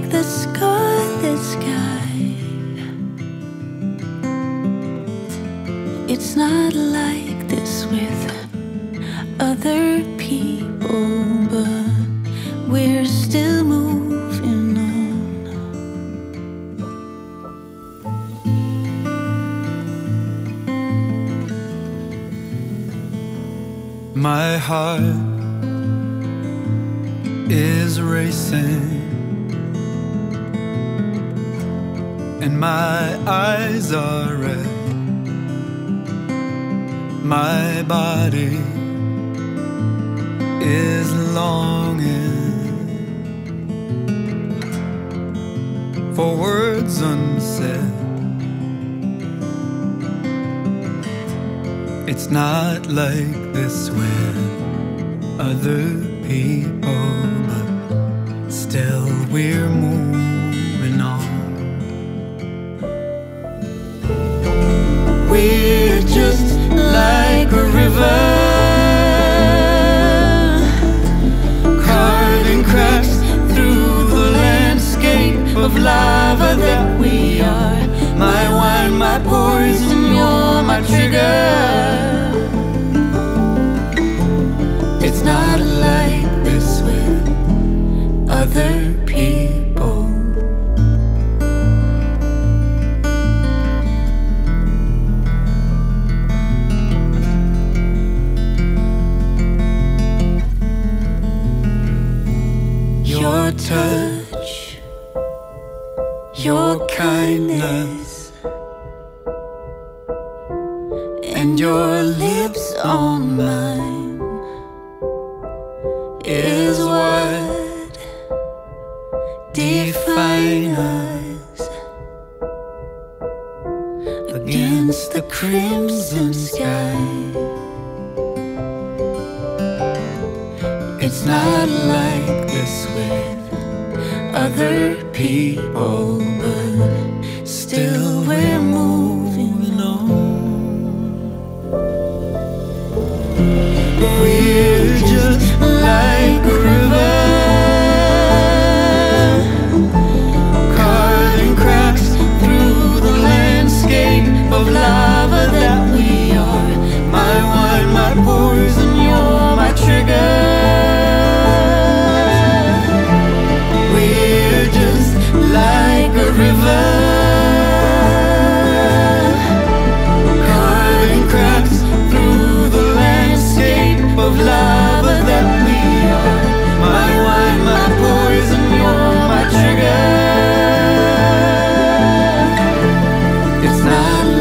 the scarlet sky. It's not like this with other people, but we're still moving on. My heart is racing and my eyes are red. My body is longing for words unsaid. It's not like this with other people, but still we're moving on. We're just like a river, carving cracks through the landscape of lava that we are. My wine, my poison, you're my trigger. It's not like this with other people. Your touch, your kindness, and your lips on mine is what defines us against the crimson sky. It's not like this with other people, but still we're moving on. We're just like a river, carving cracks through the landscape of lava that we are. My wine, my poison, you're my trigger. Like a river, carving cracks through the landscape of lava that we are. My wine, my poison, you're my trigger. It's not